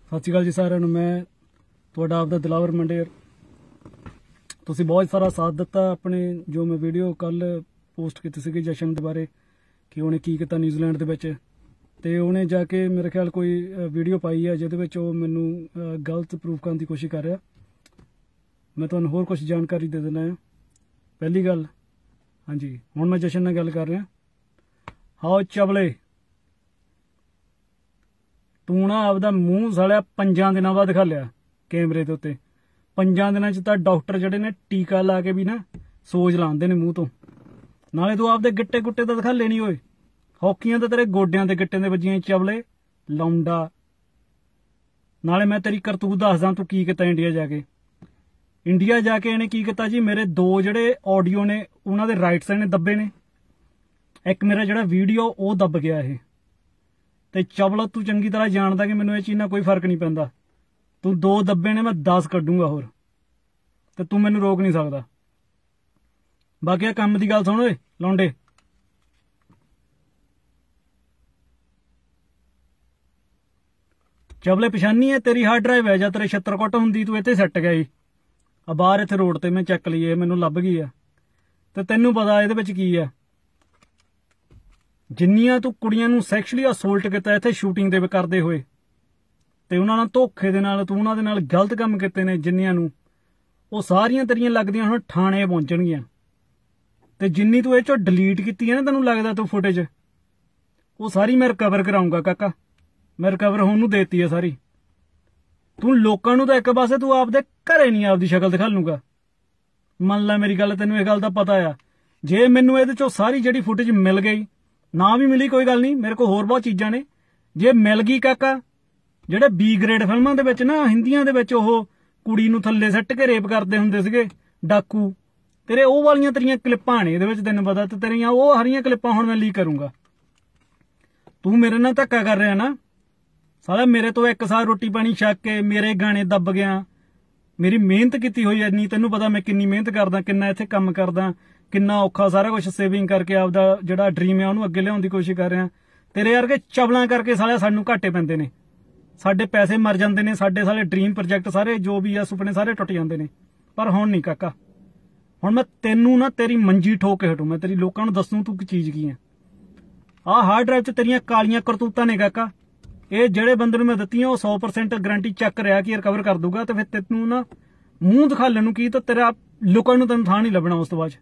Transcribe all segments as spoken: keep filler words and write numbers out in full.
सत श्री अकाल जी सारिਆਂ ਨੂੰ। मैं ਤੁਹਾਡਾ ਆਪਦਾ ਦਿਲਾਵਰ ਮੰਡੇਰ। ਤੁਸੀਂ बहुत सारा साथ दिता अपने जो मैं वीडियो कल पोस्ट की सी जशन के बारे कि उन्हें की किया न्यूजीलैंड के ते उन्हें जाके मेरे ख्याल कोई वीडियो पाई है जिहदे मैनू गलत प्रूफ करने की कोशिश कर रहा। मैं तुहानूं होर कुछ जानकारी दे देना है। पहली गल, हाँ जी, हुण मैं जशन नाल गल कर रहा। हाँ चबले, तू ना आपदा मूँह सालिया पंजां दिनां बाद दिखा लिया कैमरे के उत्ते। पंजां दिनां च तां डॉक्टर जिहड़े ने टीका ला के भी ना सोज लांदे ने मूँह तो। नाले तू आपदे गिट्टे गुट्टे तो दिखा ले नहीं होए। हॉकियां तो तेरे गोड्यां ते गिट्टें दे वजियां चबले लौंडा। नाले मैं तेरी करतूत दसदा तू की कीता इंडिया जाके। इंडिया जाके इहने की कीता जी, मेरे दो जिहड़े ऑडियो ने उन्हां दे राइट्स इहने दब्बे ने। एक मेरा जिहड़ा वीडियो वो दब गया है। ते चबला तू चंगी तरह जानदा कि मैनूं इह चीज़ नाल कोई फर्क नहीं पैंदा। तू दो दब्बे ने, मैं दस कड्डूंगा होर, ते तू मैनूं रोक नहीं सकदा। बाकी काम की गल सुण ओए लौंडे। चबले पछानी है तेरी हार्ड ड्राइव है, जां तेरे छत्तर कुट हुंदी तू इत्थे सैट गया ही। आ बाहर इत्थे रोड ते मैं चैक लईए, मैनूं लभ गई है। ते तैनूं पता इहदे विच की है। जिन्नियां तू कुड़ियां नूं सैक्शुअली असोल्ट किया इत्थे शूटिंग दे करदे होए ते उन्हां नाल धोखे दे नाल तू उन्हां दे नाल गलत काम कीते ने, जिन्नियां नूं वो सारियां तेरियां लगदियां हुण थाणे पहुंचणगीਆਂ। ते जिन्नी तू इह चों डिलीट कीती है ना, तैनूं लगदा तू फुटेज वो सारी मैं रिकवर कराऊंगा काका। मैं रिकवर होण नूं देती है सारी। तू लोकां नूं तां एक पासे तू आपदे घरे नहीं आपदी शक्ल दिखा लूंगा। मन लै मेरी गल, तैनूं इह गल दा पता आ। जे मैनूं इहदे चों सारी जिहड़ी फुटेज मिल गई, ना भी मिली कोई गल नहीं, मेरे को होर बहुत चीज़ां ने। जे मिल गई काका, ਜਿਹੜੇ बी ग्रेड फिल्मां ਦੇ ਵਿੱਚ ना हिंदियां ਦੇ ਵਿੱਚ ਉਹ ਕੁੜੀ ਨੂੰ ਥੱਲੇ ਸੱਟ ਕੇ ਰੇਪ ਕਰਦੇ ਹੁੰਦੇ ਸੀਗੇ ਡਾਕੂ, ਤੇਰੇ ਉਹ ਵਾਲੀਆਂ ਤੇਰੀਆਂ ਕਲਿੱਪਾਂ ਨੇ ਇਹਦੇ ਵਿੱਚ, ਤੈਨੂੰ ਪਤਾ। ਤੇ ਤੇਰੀਆਂ ਉਹ ਹਰੀਆਂ ਕਲਿੱਪਾਂ ਹੁਣ ਮੈਂ ਲੀਕ ਕਰੂੰਗਾ। ਤੂੰ ਮੇਰੇ ਨਾਲ ਧੱਕਾ ਕਰ ਰਿਹਾ ਨਾ ਸਾਲਾ। ਮੇਰੇ ਤੋਂ ਇੱਕ ਸਾਲ ਰੋਟੀ ਪਾਣੀ ਛੱਕ ਕੇ ਮੇਰੇ ਗਾਣੇ ਦੱਬ ਗਿਆ। ਮੇਰੀ ਮਿਹਨਤ ਕੀਤੀ ਹੋਈ ਐਨੀ, ਤੈਨੂੰ ਪਤਾ ਮੈਂ ਕਿੰਨੀ ਮਿਹਨਤ ਕਰਦਾ, ਕਿੰਨਾ ਇੱਥੇ ਕੰਮ ਕਰਦਾ, ਕਿੰਨਾ ਔਖਾ ਸਾਰਾ ਕੁਝ ਸੇਵਿੰਗ ਕਰਕੇ ਆਪਦਾ ਜਿਹੜਾ ਡ੍ਰੀਮ ਹੈ ਉਹਨੂੰ ਅੱਗੇ ਲਿਆਉਣ ਦੀ ਕੋਸ਼ਿਸ਼ ਕਰ ਰਿਹਾ। ਤੇਰੇ ਵਰਗੇ ਚਬਲਾਂ ਕਰਕੇ ਸਾਲਿਆ ਸਾਨੂੰ ਘਾਟੇ ਪੈਂਦੇ ਨੇ, ਸਾਡੇ ਪੈਸੇ ਮਰ ਜਾਂਦੇ ਨੇ, ਸਾਡੇ ਸਾਰੇ ਡ੍ਰੀਮ ਪ੍ਰੋਜੈਕਟ ਸਾਰੇ ਜੋ ਵੀ ਆ ਸੁਪਨੇ ਸਾਰੇ ਟੁੱਟ ਜਾਂਦੇ ਨੇ। ਪਰ ਹੁਣ ਨਹੀਂ ਕਾਕਾ, ਹੁਣ ਮੈਂ ਤੈਨੂੰ ਨਾ ਤੇਰੀ ਮੰਜੀ ਠੋਕ ਕੇ ਹਟੂ। ਮੈਂ ਤੇਰੀ ਲੋਕਾਂ ਨੂੰ ਦੱਸੂ ਤੂੰ ਕੀ ਚੀਜ਼ ਕੀ ਹੈ। ਆਹ ਹਾਰਡ ਡਰਾਈਵ 'ਚ ਤੇਰੀਆਂ ਕਾਲੀਆਂ ਕਰਤੂਤਾਂ ਨੇ ਕਾਕਾ। ਇਹ ਜਿਹੜੇ ਬੰਦੇ ਨੂੰ ਮੈਂ ਦਿੱਤੀਆਂ ਉਹ ਸੌ ਪਰਸੈਂਟ ਗਰੰਟੀ ਚੱਕ ਰਿਹਾ ਕਿ ਰਿਕਵਰ ਕਰ ਦੂਗਾ। ਤੇ ਫਿਰ ਤੈਨੂੰ ਨਾ ਮੂੰਹ ਦਿਖਾਲਣ ਨੂੰ ਕੀ, ਤਾਂ ਤੇਰਾ ਲੋਕਾਂ ਨੂੰ ਤੈਨੂੰ ਥਾਂ ਨਹੀਂ ਲੱਭਣਾ ਉਸ ਤੋਂ ਬਾਅਦ।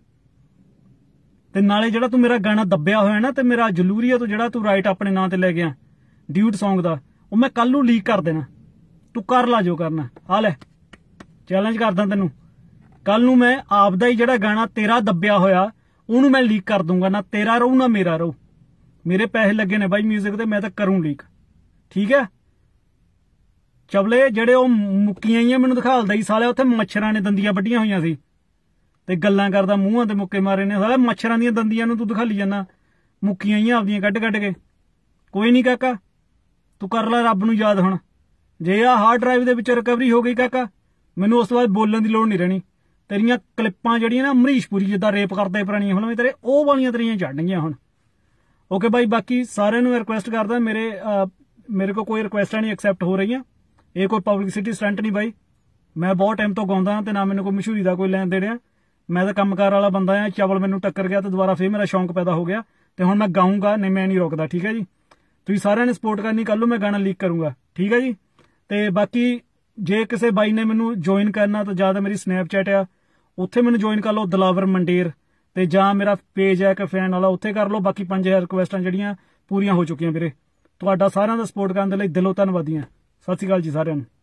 ਤੇ ਨਾਲੇ ਜਿਹੜਾ ਤੂੰ ਮੇਰਾ ਗਾਣਾ ਦੱਬਿਆ ਹੋਇਆ ਨਾ, ਤੇ ਮੇਰਾ ਜਲੂਰੀਆ ਤੋਂ ਜਿਹੜਾ ਤੂੰ ਰਾਈਟ ਆਪਣੇ ਨਾਂ ਤੇ ਲੈ ਗਿਆ ਡਿਊਟ ਸੌਂਗ ਦਾ, ਉਹ ਮੈਂ ਕੱਲ ਨੂੰ ਲੀਕ ਕਰ ਦੇਣਾ। ਤੂੰ ਕਰ ਲਾ ਜੋ ਕਰਨਾ। ਆ ਲੈ ਚੈਲੰਜ ਕਰਦਾ ਤੈਨੂੰ। ਕੱਲ ਨੂੰ ਮੈਂ ਆਪਦਾ ਹੀ ਜਿਹੜਾ ਗਾਣਾ ਤੇਰਾ ਦੱਬਿਆ ਹੋਇਆ ਉਹਨੂੰ ਮੈਂ ਲੀਕ ਕਰ ਦੂੰਗਾ। ਨਾ ਤੇਰਾ ਰਹੂ ਨਾ ਮੇਰਾ ਰਹੂ। ਮੇਰੇ ਪੈਸੇ ਲੱਗੇ ਨੇ ਬਾਈ ਮਿਊਜ਼ਿਕ ਤੇ, ਮੈਂ ਤਾਂ ਕਰੂੰ ਲੀਕ। ਠੀਕ ਹੈ ਚਬਲੇ, ਜਿਹੜੇ ਉਹ ਮੁੱਕੀਆਂ ਹੀ ਮੈਨੂੰ ਦਿਖਾਲਦਾ ਹੀ ਸਾਲਿਆ, ਉੱਥੇ ਮੱਛਰਾਂ ਨੇ ਦੰਦੀਆਂ ਵੱਡੀਆਂ ਹੋਈਆਂ ਸੀ ਤੇ ਗੱਲਾਂ ਕਰਦਾ, ਮੂੰਹਾਂ ਤੇ ਮੁੱਕੇ ਮਾਰੇ ਨੇ ਸਾਲਿਆ। ਮੱਛਰਾਂ ਦੀਆਂ ਦੰਦੀਆਂ ਨੂੰ ਤੂੰ ਦਿਖਾਲੀ ਜਾਂਦਾ, ਮੁੱਕੀਆਂ ਹੀ ਆਪਦੀਆਂ ਕੱਢ ਕੱਢ ਕੇ। ਕੋਈ ਨਹੀਂ ਕਾਕਾ, ਤੂੰ ਕਰ ਲੈ ਰੱਬ ਨੂੰ ਯਾਦ। ਹੁਣ ਜੇ ਆ ਹਾਰਡ ਡਰਾਈਵ ਦੇ ਵਿੱਚ ਰਿਕਵਰੀ ਹੋ ਗਈ ਕਾਕਾ, ਮੈਨੂੰ ਉਸ ਤੋਂ ਬਾਅਦ ਬੋਲਣ ਦੀ ਲੋੜ ਨਹੀਂ ਰਹਿਣੀ। ਤੇਰੀਆਂ ਕਲਿੱਪਾਂ ਜਿਹੜੀਆਂ ਨਾ ਅਮਰੀਸ਼ਪੁਰੀ ਜਿੱਦਾਂ ਰੇਪ ਕਰਦੇ ਪੁਰਾਣੀਆਂ ਫਿਲਮਾਂ ਤੇਰੇ, ਉਹ ਵਾਲੀਆਂ ਤੇਰੀਆਂ ਚੜਨਗੀਆਂ ਹੁਣ। ਓਕੇ ਬਾਈ, ਬਾਕੀ ਸਾਰਿਆਂ ਨੂੰ ਰਿਕੁਐਸਟ ਕਰਦਾ, ਮੇਰੇ ਮੇਰੇ ਕੋਲ ਕੋਈ ਰਿਕੁਐਸਟਾਂ ਨਹੀਂ ਐਕਸੈਪਟ ਹੋ ਰਹੀਆਂ। ਇਹ ਕੋਈ ਪਬਲਿਸਿਟੀ ਸਟੰਟ ਨਹੀਂ ਬਾਈ। ਮੈਂ ਬਹੁਤ ਟਾਈਮ ਤੋਂ ਗਾਉਂਦਾ ਤੇ ਨਾ ਮੈਨੂੰ ਕੋਈ ਮਸ਼ਹੂਰੀ ਦਾ ਕੋਈ ਲੈਣ ਦੇਣ ਆ। ਮੈਂ ਤਾਂ ਕੰਮਕਾਰ ਵਾਲਾ ਬੰਦਾ ਆ। ਚਵਲ ਮੈਨੂੰ ਟੱਕਰ ਗਿਆ ਤੇ ਦੁਬਾਰਾ ਫਿਰ ਮੇਰਾ ਸ਼ੌਂਕ ਪੈਦਾ ਹੋ ਗਿਆ ਤੇ ਹੁਣ ਮੈਂ ਗਾਊਂਗਾ। ਨਹੀਂ ਮੈਂ ਨਹੀਂ ਰੁਕਦਾ। ਠੀਕ ਹੈ ਜੀ, ਤੁਸੀਂ ਸਾਰਿਆਂ ਨੇ ਸਪੋਰਟ ਕਰਨੀ। ਕੱਲ ਨੂੰ ਮੈਂ ਗਾਣਾ ਲੀਕ ਕਰੂੰਗਾ। ਠੀਕ ਹੈ ਜੀ। ਤੇ ਬਾਕੀ ਜੇ ਕਿਸੇ ਬਾਈ ਨੇ ਮੈਨੂੰ ਜੁਆਇਨ ਕਰਨਾ ਤਾਂ ਜਾਂ ਤਾਂ ਮੇਰੀ ਸਨੈਪਚੈਟ ਆ, ਉੱਥੇ ਮੈਨੂੰ ਜੁਆਇਨ ਕਰ ਲਓ ਦਿਲਾਵਰ ਮੰਡੇਰ, ਤੇ ਜਾਂ ਮੇਰਾ ਪੇਜ ਹੈ ਇੱਕ ਫੈਨ ਵਾਲਾ, ਉੱਥੇ ਕਰ ਲਓ। ਬਾਕੀ ਪੰਜ ਹਜ਼ਾਰ ਰਿਕੁਐਸਟਾਂ ਜਿਹੜੀਆਂ ਪੂਰੀਆਂ ਹੋ ਚੁੱਕੀਆਂ ਵੀਰੇ। ਤੁਹਾਡਾ ਸਾਰਿਆਂ ਦਾ ਸਪੋਰਟ ਕਰਨ ਦੇ ਲਈ ਦਿਲੋਂ ਧੰਨਵਾਦੀ ਹਾਂ। ਸਤਿ ਸ਼੍ਰੀ ਅਕਾਲ ਜੀ ਸਾਰਿਆਂ ਨੂੰ।